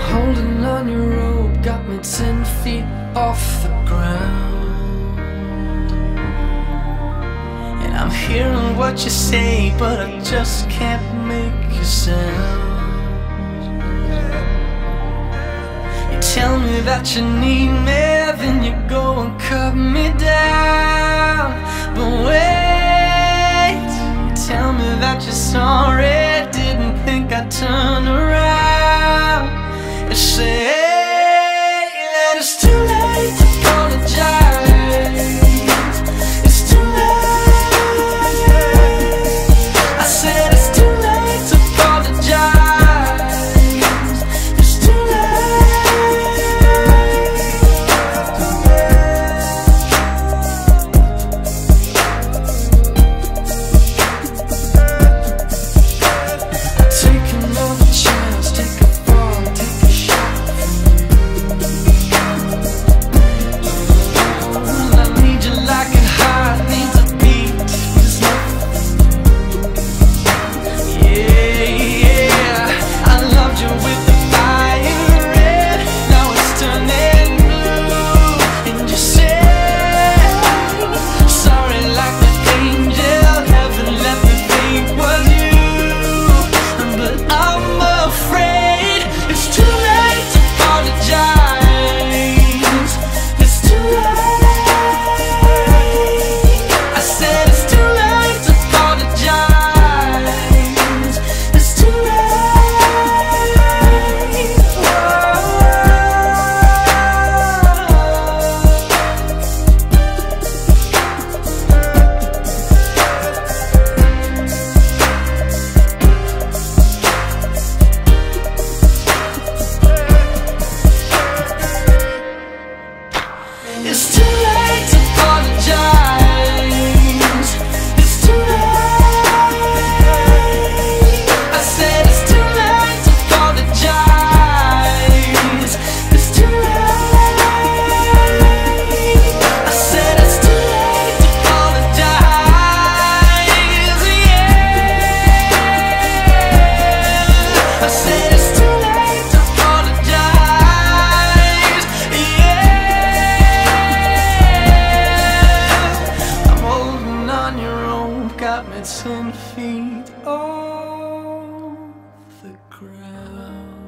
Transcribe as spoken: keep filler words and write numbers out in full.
Holding on your rope got me ten feet off the ground, and I'm hearing what you say, but I just can't make a sound. You tell me that you need me, then you go and cut me down. But wait, you tell me that you're sorry, didn't think I'd turn around. You say that it's too late to apologize. It's too late. I said it's too late to apologize. It's too late. Take another chance, take a fall, take a shot. I need you like a heart needs a beat. There's nothing. Yeah, yeah. I loved you with the fire red. Now it's turning blue. And you say sorry like the angel. Heaven let me think was you. But I'm afraid it's too late to apologize. It's too late. I said it's too late to apologize. It's too late. It's too late to apologize. It's too late. I said it's too late to apologize. It's too late. I said it's too late to apologize. Yeah. I said it's too late to apologize. Yeah. I'm holding on your rope, got me ten feet off the ground.